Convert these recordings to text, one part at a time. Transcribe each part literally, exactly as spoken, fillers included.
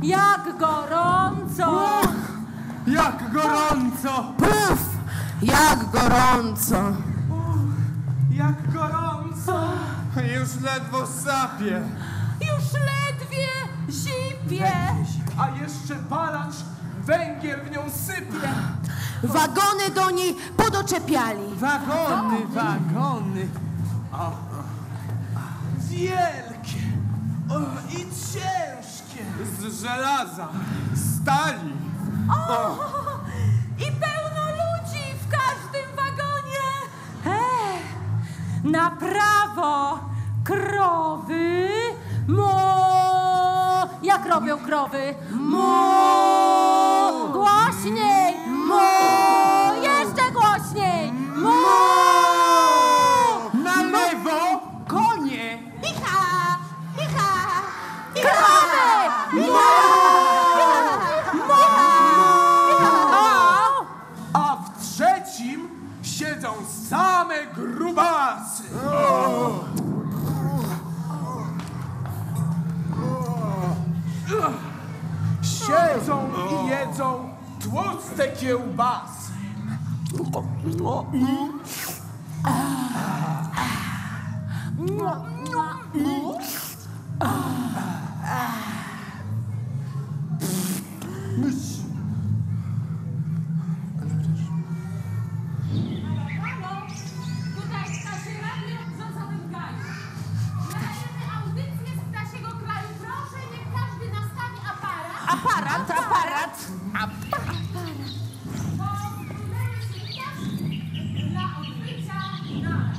jak gorąco! Jak gorąco! Puf! Jak gorąco! Jak gorąco! Już ledwo sapie. Już ledwie zipie! A jeszcze palacz węgiel w nią sypie. Wagony do niej podoczepiali. Wagony, wagony. O. Wielkie o, i ciężkie. Z żelaza, stali. O! I pełno ludzi w każdym wagonie! Ech, na prawo krowy, mo! Jak robią krowy? Mo! Głośniej! Mo! Jeszcze głośniej! Mo! Na lewo konie. Icha! Icha! Krowy! Mo! A w trzecim siedzą same grubasy. Siedzą i jedzą tłuste kiełbasy. Halo, tutaj Ptasie Radio w Brzozowym Gaju. Nadajemy audycję z ptasiego kraju. Proszę, niech każdy nastawi aparat. Aparat, aparat. Pozwólmy się ptaszki dla odbycia naraz.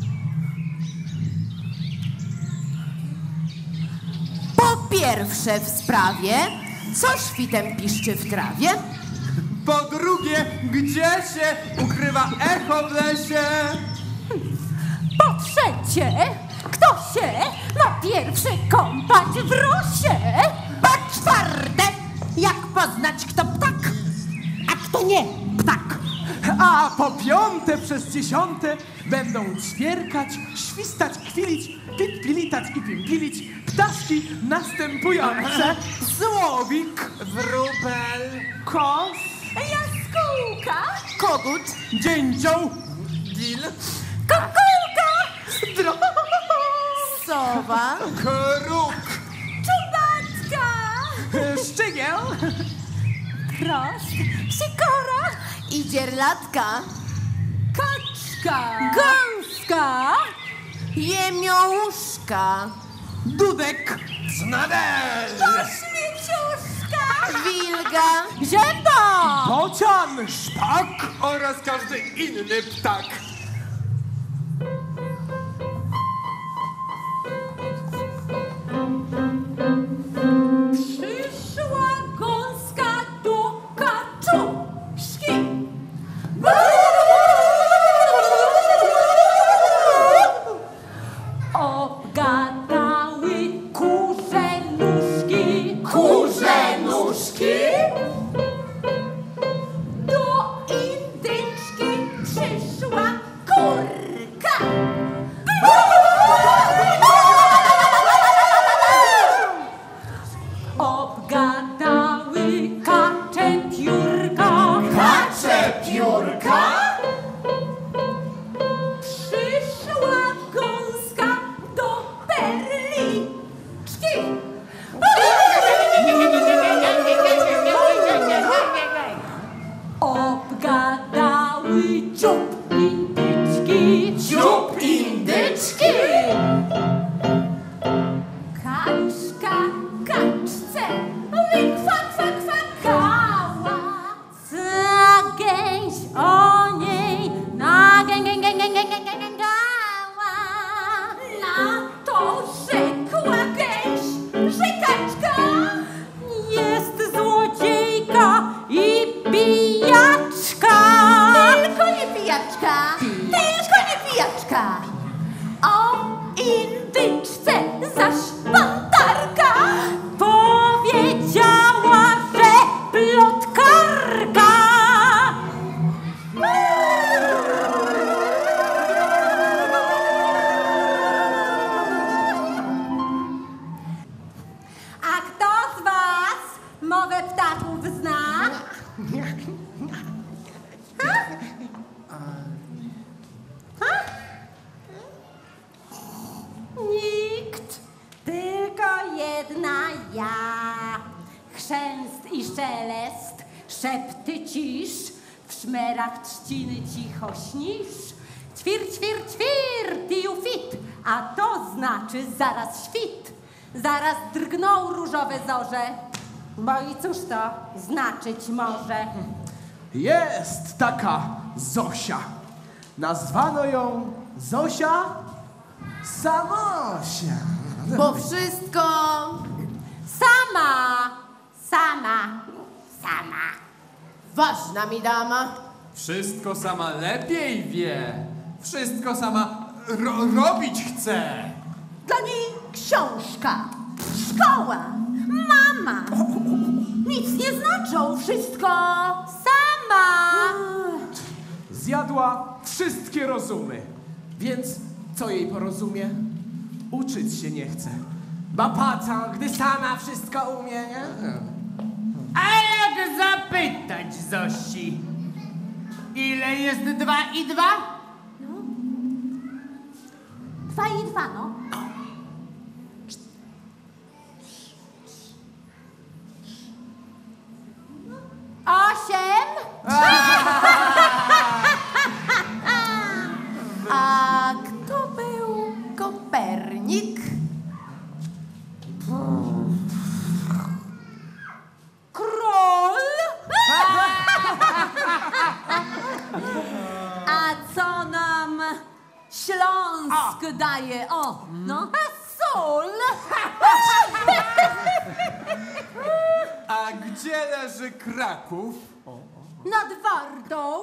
Po pierwsze w sprawie, co świtem piszczy w trawie? Po drugie, gdzie się ukrywa echo w lesie? Po trzecie, kto się ma pierwszy kąpać w rosie? Po czwarte, jak poznać kto ptak, a kto nie ptak? A po piąte przez dziesiąte będą ćwierkać, świstać, kwilić, pit-pilitać i pimpilić ptaszki następujące. Słowik, wróbel, kos, Jaskółka, Kogut, dzięcioł, gil, kukułka, dro, sowa, kruk, czubaczka, szczygieł, prost, sikora, i dzierlatka, kaczka, gąska, jemiołuszka, dudek, znadel, śmieciuszka, wilga, zięba, bocian, szpak oraz każdy inny ptak. przyszła gąska do kaczuszki. Obgadały kurze nóżki. kurze nóżki, Do indyczki przyszła mowę ptaków zna? Ha? Ha? Nikt, tylko jedna ja. Chrzęst i szelest, szepty cisz, w szmerach trzciny cicho śnisz. Ćwir, ćwir, ćwir, tiju fit, a to znaczy zaraz świt. Zaraz drgną różowe zorze, bo i cóż to znaczyć może? Jest taka Zosia. Nazwano ją Zosia Samosia. Bo wszystko... Sama, sama, sama. Ważna mi dama. Wszystko sama lepiej wie. Wszystko sama ro robić chce. Dla niej książka, szkoła, mama. Nic nie znaczą, wszystko sama. Zjadła wszystkie rozumy. Więc co jej porozumie? Uczyć się nie chce. Bapaca, gdy sama wszystko umie, nie? A jak zapytać Zosi, ile jest dwa i dwa? Dwa i dwa, no. Osiem. A kto był Kopernik? Król. A co nam Śląsk daje? O, no. A sól. A gdzie leży Kraków? Nad Wartą.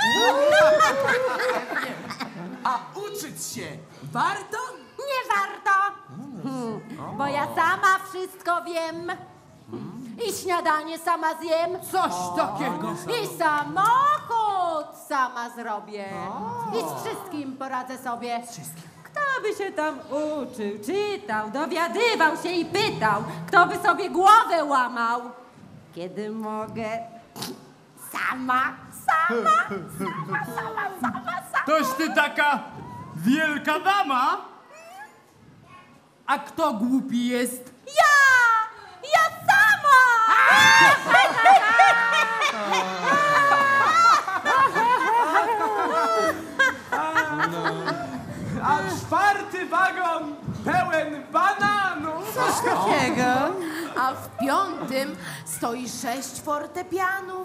A uczyć się warto? Nie warto. Hmm, bo ja sama wszystko wiem. I śniadanie sama zjem. Coś takiego. I samochód sama zrobię. I z wszystkim poradzę sobie. Kto by się tam uczył, czytał, dowiadywał się i pytał, kto by sobie głowę łamał, kiedy mogę sama, sama, sama, sama, sama, sama. Toś ty taka wielka dama? A kto głupi jest? Ja! Ja sama! A czwarty wagon pełen bananów. Takiego. A w piątym stoi sześć fortepianów.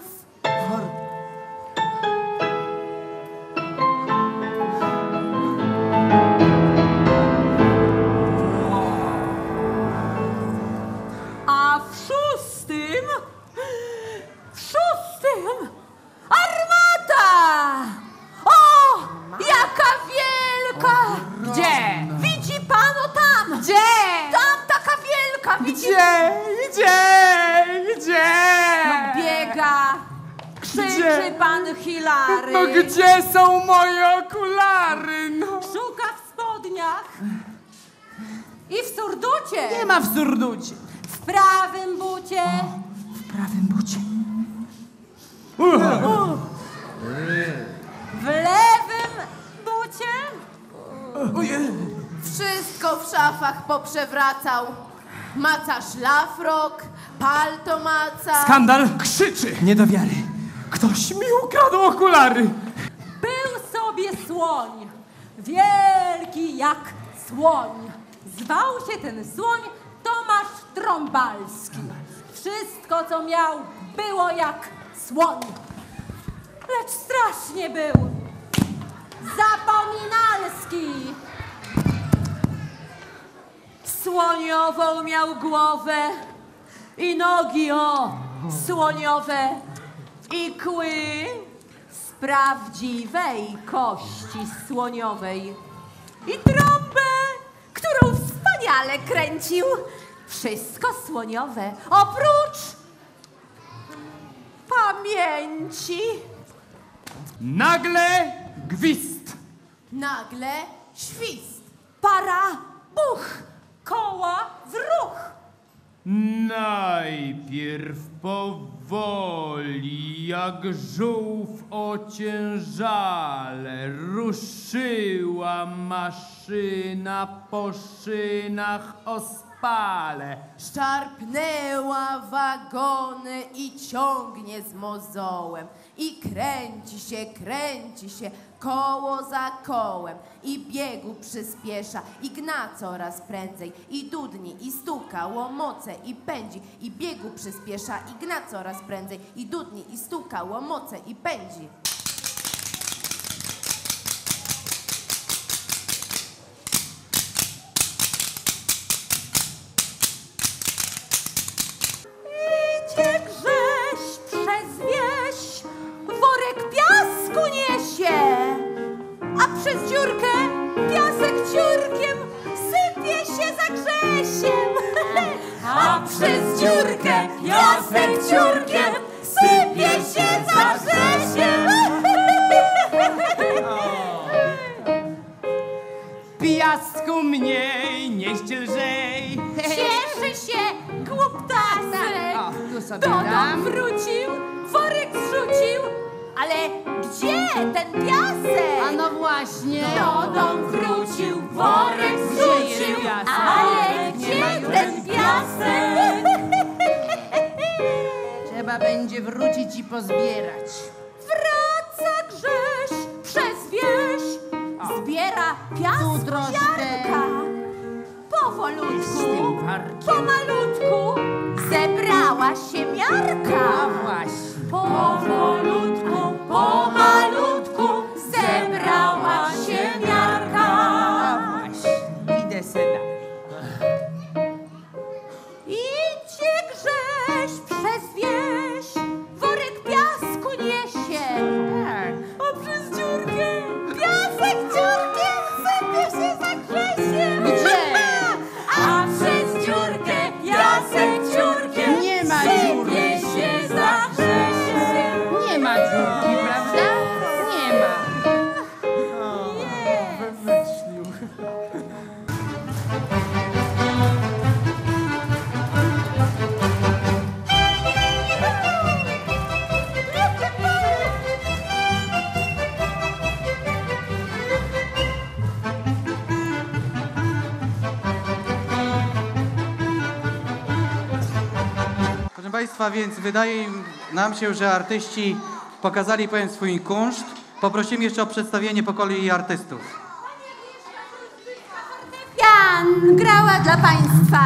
A w szóstym, w szóstym armata! O, jaka wielka! Gdzie? Widzi pan o tam? Gdzie? Tam taka wielka, widzi? Gdzie? Gdzie? Gdzie? No biega, krzyczy Gdzie? pan Hilary. No gdzie są moje okulary? No. Szuka w spodniach i w surducie. Nie ma w surducie. W prawym bucie. W prawym bucie. W lewym bucie. Wszystko w szafach poprzewracał. Maca szlafrok, palto maca. Skandal krzyczy. Nie do wiary. Ktoś mi ukradł okulary. Był sobie słoń, wielki jak słoń. Zwał się ten słoń Tomasz Trąbalski. Wszystko, co miał, było jak słoń. Lecz strasznie był zapominalski. Słoniową miał głowę i nogi, o, słoniowe, i kły z prawdziwej kości słoniowej. I trąbę, którą wspaniale kręcił. Wszystko słoniowe, oprócz pamięci. Nagle gwizd. Nagle świst. Para, buch, koła w ruch. Najpierw powoli, jak żółw ociężale, ruszyła maszyna po szynach ospale. Szarpnęła wagony i ciągnie z mozołem. I kręci się, kręci się, koło za kołem. I biegu przyspiesza, i gna coraz prędzej. I dudni, i stuka, łomoce, i pędzi. I biegu przyspiesza, i gna coraz prędzej. I dudni, i stuka, łomoce, i pędzi. Idzie Grześ przez wieś, worek piasku niesie, a przez dziurkę piasek ciurkiem sypie się za Grzesiem. A przez dziurkę piasek ciurkiem sypie się za Grzesiem. Piasku mniej, nieść lżej. Cieszy się głuptasek. O, tu sobie Do dam. dom wrócił, worek zrzucił, ale gdzie ten piasek? A no właśnie. Do dom wrócił, worek zrzucił, piasek? ale Nie gdzie ma już. ten piasek? Trzeba będzie wrócić i pozbierać. Wraca Grześ przez wieś, zbiera piasku Tu troszkę. ziarnka. Z Powolutku, tym warkiem. pomalutku zebrała się miarka. A właśnie. Powolutku, pomalutku zebrała się miarka. A właśnie. Idę se dalej. Idzie Grześ przez wieś, worek piasku niesie, Tak. a przez dziurkę piasek dziurkiem sypie się za Grzesiem. Gdzie? A przez dziurkę piasek dziurkiem Nie ma sypie dziurki. się za Grzesiem. Nie ma dziurki, prawda? Nie ma. Wymyślił. Proszę Państwa, więc wydaje im- nam się, że artyści pokazali pewien swój kunszt. Poprosimy jeszcze o przedstawienie po kolei artystów. Jan grała dla Państwa.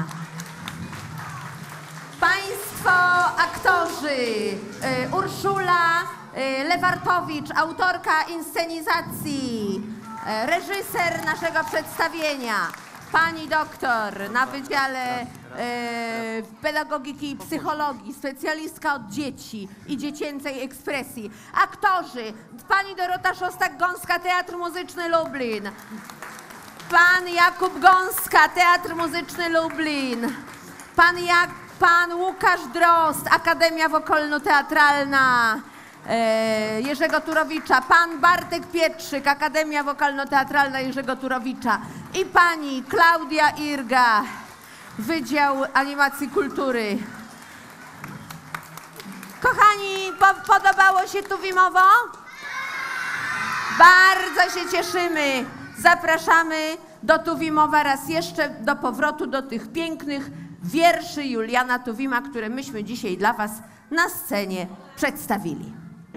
Państwo aktorzy, y, Urszula y, Lewartowicz, autorka inscenizacji, y, reżyser naszego przedstawienia, pani doktor na Wydziale y, Pedagogiki i Psychologii, specjalistka od dzieci i dziecięcej ekspresji, aktorzy, pani Dorota Szostak-Gąska, Teatr Muzyczny Lublin, pan Jakub Gąska, Teatr Muzyczny Lublin. Pan, Jak, pan Łukasz Drozd, Akademia Wokalno-Teatralna e, Jerzego Turowicza. Pan Bartek Pietrzyk, Akademia Wokalno-Teatralna Jerzego Turowicza. I pani Klaudia Irga, Wydział Animacji Kultury. Kochani, po, podobało się Tuwimowo? Bardzo się cieszymy. Zapraszamy do Tuwimowa raz jeszcze, do powrotu do tych pięknych wierszy Juliana Tuwima, które myśmy dzisiaj dla Was na scenie przedstawili.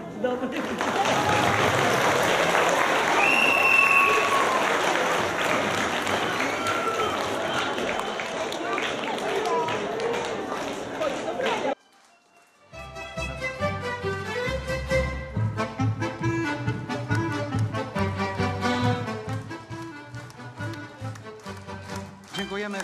Dziękujemy.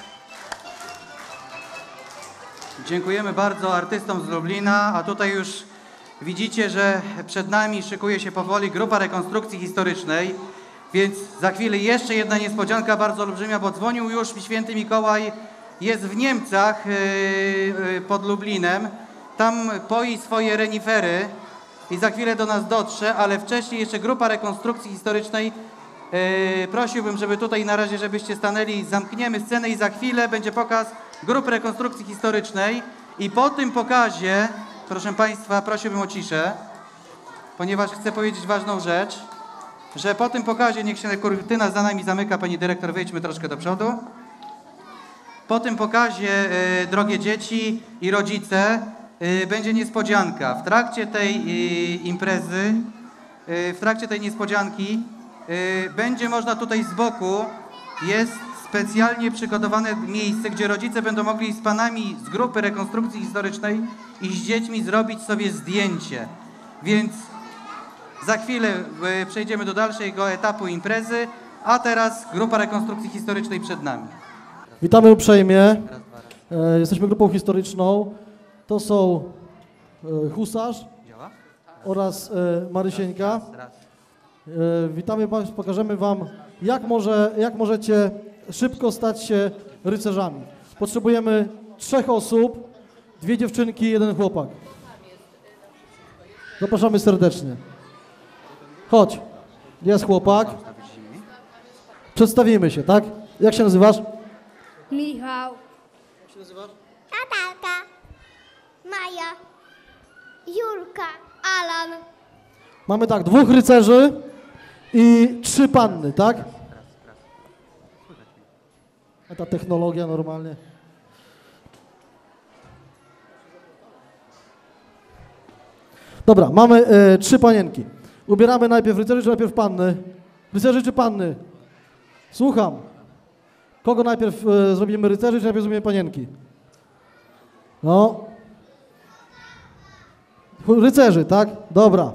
Dziękujemy bardzo artystom z Lublina, a tutaj już widzicie, że przed nami szykuje się powoli grupa rekonstrukcji historycznej, więc za chwilę jeszcze jedna niespodzianka bardzo olbrzymia, bo dzwonił już święty Mikołaj, jest w Niemcach yy, yy, pod Lublinem, tam poi swoje renifery i za chwilę do nas dotrze, ale wcześniej jeszcze grupa rekonstrukcji historycznej. Yy, prosiłbym, żeby tutaj na razie, żebyście stanęli, zamkniemy scenę i za chwilę będzie pokaz grup rekonstrukcji historycznej i po tym pokazie, proszę Państwa, prosiłbym o ciszę, ponieważ chcę powiedzieć ważną rzecz, że po tym pokazie, niech się kurtyna za nami zamyka, pani dyrektor, wyjdźmy troszkę do przodu. Po tym pokazie, e, drogie dzieci i rodzice, e, będzie niespodzianka. W trakcie tej e, imprezy, e, w trakcie tej niespodzianki e, będzie można tutaj z boku, jest specjalnie przygotowane miejsce, gdzie rodzice będą mogli z panami z grupy rekonstrukcji historycznej i z dziećmi zrobić sobie zdjęcie. Więc za chwilę e, przejdziemy do dalszego etapu imprezy, a teraz grupa rekonstrukcji historycznej przed nami. Witamy uprzejmie. E, jesteśmy grupą historyczną. To są e, Husarz Działa? oraz e, Marysieńka. Raz. E, witamy Państwa, pokażemy Wam, jak, może, jak możecie szybko stać się rycerzami. Potrzebujemy trzech osób, dwie dziewczynki i jeden chłopak. Zapraszamy serdecznie. Chodź, jest chłopak. Przedstawimy się, tak? Jak się nazywasz? Michał, Jak się nazywasz? Natalka, Maja, Julka, Alan. Mamy tak, dwóch rycerzy i trzy panny, tak? A ta technologia normalnie. Dobra, mamy e, trzy panienki. Ubieramy najpierw rycerzy, czy najpierw panny? Rycerzy czy panny? Słucham. Kogo najpierw e, zrobimy rycerzy, czy najpierw zrobimy panienki? No. Rycerzy, tak? Dobra.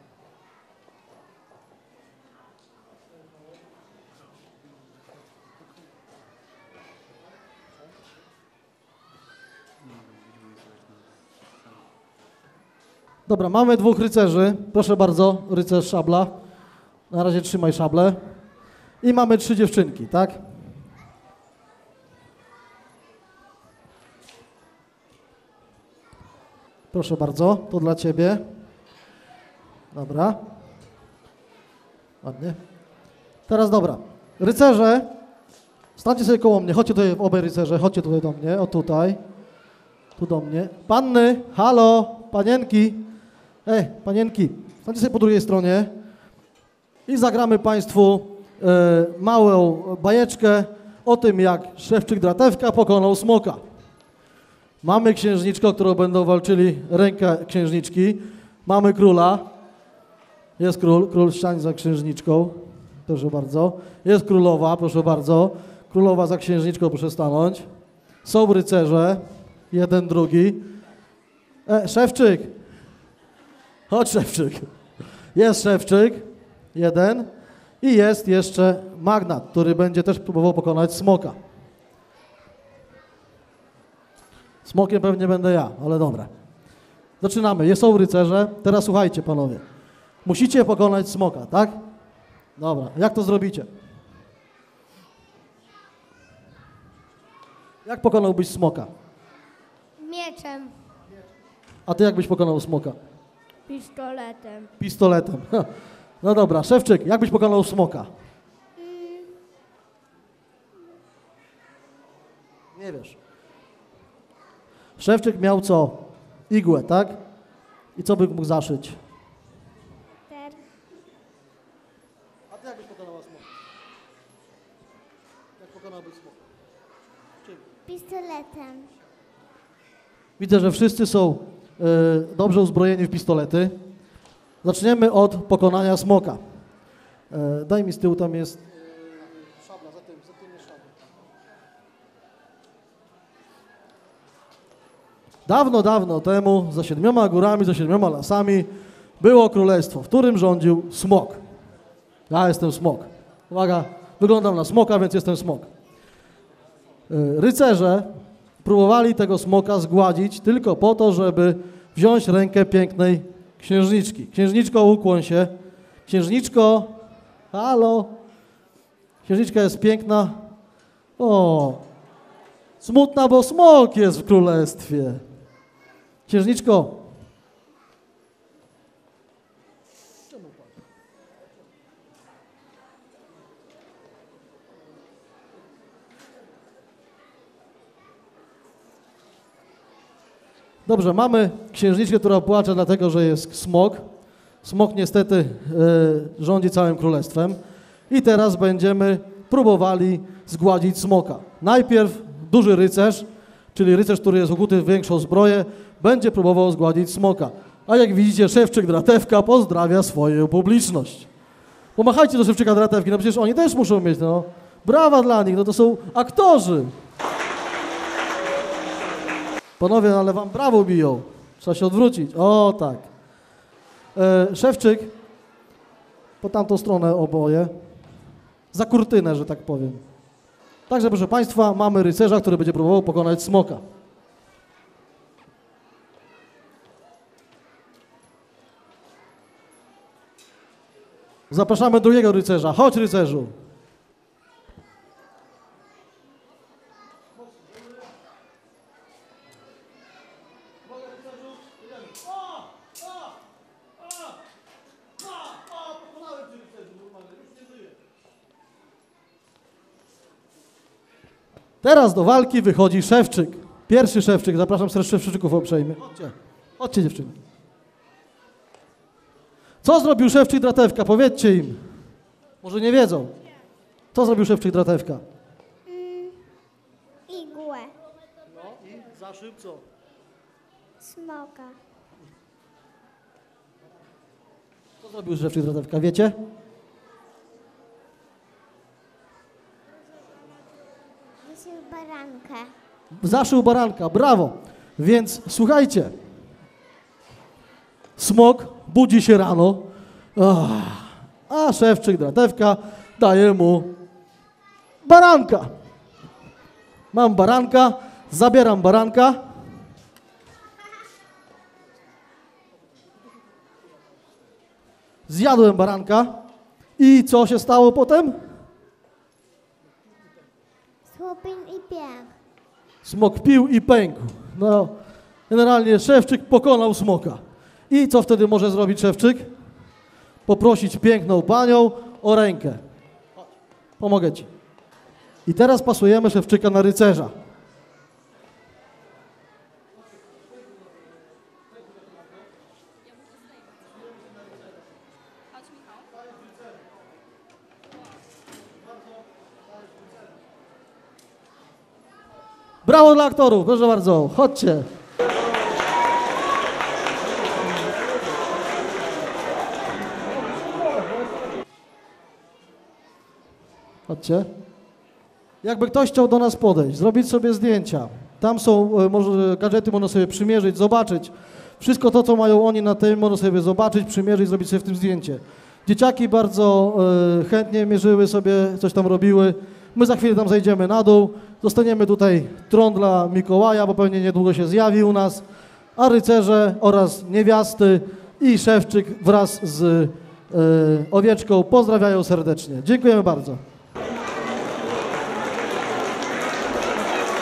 Dobra, mamy dwóch rycerzy. Proszę bardzo, rycerz szabla. Na razie trzymaj szablę. I mamy trzy dziewczynki, tak? Proszę bardzo, to dla Ciebie. Dobra. Ładnie. Teraz dobra. Rycerze, stańcie sobie koło mnie. Chodźcie tutaj, obaj rycerze, chodźcie tutaj do mnie. O tutaj. Tu do mnie. Panny, halo, panienki. Ej, panienki, stańcie sobie po drugiej stronie. I zagramy Państwu e, małą bajeczkę o tym, jak Szewczyk Dratewka pokonał smoka. Mamy księżniczkę, o którą będą walczyli ręka księżniczki. Mamy króla. Jest król, król ściań za księżniczką. Proszę bardzo. Jest królowa, proszę bardzo. Królowa za księżniczką, proszę stanąć. Są rycerze. Jeden, drugi. E, Szewczyk. Chodź, Szewczyk. Jest Szewczyk. Jeden. I jest jeszcze magnat, który będzie też próbował pokonać smoka. Smokiem pewnie będę ja, ale dobra. Zaczynamy. Są rycerze. Teraz słuchajcie, panowie. Musicie pokonać smoka, tak? Dobra. Jak to zrobicie? Jak pokonałbyś smoka? Mieczem, A ty jak byś pokonał smoka? pistoletem. Pistoletem. No dobra. Szewczyk, jak byś pokonał smoka? Nie wiesz. Szewczyk miał co? Igłę, tak? I co by mógł zaszyć? Ter. A ty jak byś pokonała smoka? Jak pokonałbyś smoka? Czym? Pistoletem. Widzę, że wszyscy są e, dobrze uzbrojeni w pistolety. Zaczniemy od pokonania smoka. E, daj mi z tyłu, tam jest e, szabla, za tym, za tym jest szabla. Dawno, dawno temu, za siedmioma górami, za siedmioma lasami, było królestwo, w którym rządził smok. Ja jestem smok. Uwaga, wyglądam na smoka, więc jestem smok. E, rycerze próbowali tego smoka zgładzić tylko po to, żeby wziąć rękę pięknej księżniczki. Księżniczko, ukłoń się. Księżniczko, halo. Księżniczka jest piękna. O, smutna, bo smok jest w królestwie. Księżniczko. Dobrze, mamy księżniczkę, która płacze dlatego, że jest smok. Smok niestety e, rządzi całym królestwem. I teraz będziemy próbowali zgładzić smoka. Najpierw duży rycerz, czyli rycerz, który jest ukuty w większą zbroję, będzie próbował zgładzić smoka. A jak widzicie, szewczyk Dratewka pozdrawia swoją publiczność. Pomachajcie do szewczyka Dratewki, no przecież oni też muszą mieć, no. Brawa dla nich, no to są aktorzy. Panowie, no ale wam brawo biją. Trzeba się odwrócić. O, tak. E, szewczyk, po tamtą stronę oboje, za kurtynę, że tak powiem. Także, proszę Państwa, mamy rycerza, który będzie próbował pokonać smoka. Zapraszamy drugiego rycerza. Chodź, rycerzu. Teraz do walki wychodzi szewczyk. Pierwszy szewczyk. Zapraszam serdecznie szewczyków uprzejmie. Chodźcie. Chodźcie, dziewczyny. Co zrobił szewczyk Dratewka? Powiedzcie im. Może nie wiedzą. Co zrobił szewczyk Dratewka? Mm, igłę. No i zaszył co? Smoka. Co zrobił szewczyk Dratewka? Wiecie? Wyszył barankę. Zaszył baranka. Brawo. Więc słuchajcie. Smok budzi się rano, Ach, a szewczyk Dratewka daje mu baranka. Mam baranka, zabieram baranka. Zjadłem baranka i co się stało potem? Słupin i piach. Smok pił i pękł. No, generalnie szewczyk pokonał smoka. I co wtedy może zrobić szewczyk? Poprosić piękną panią o rękę. Pomogę ci. I teraz pasujemy szewczyka na rycerza. Brawo dla aktorów, proszę bardzo, chodźcie. Chodźcie. Jakby ktoś chciał do nas podejść, zrobić sobie zdjęcia. Tam są e, może gadżety, można sobie przymierzyć, zobaczyć. Wszystko to, co mają oni na tym, można sobie zobaczyć, przymierzyć, zrobić sobie w tym zdjęcie. Dzieciaki bardzo e, chętnie mierzyły sobie, coś tam robiły. My za chwilę tam zejdziemy na dół. Zostaniemy tutaj tron dla Mikołaja, bo pewnie niedługo się zjawi u nas. A rycerze oraz niewiasty i szewczyk wraz z e, owieczką pozdrawiają serdecznie. Dziękujemy bardzo.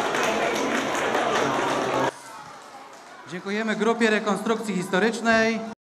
Dziękujemy grupie rekonstrukcji historycznej.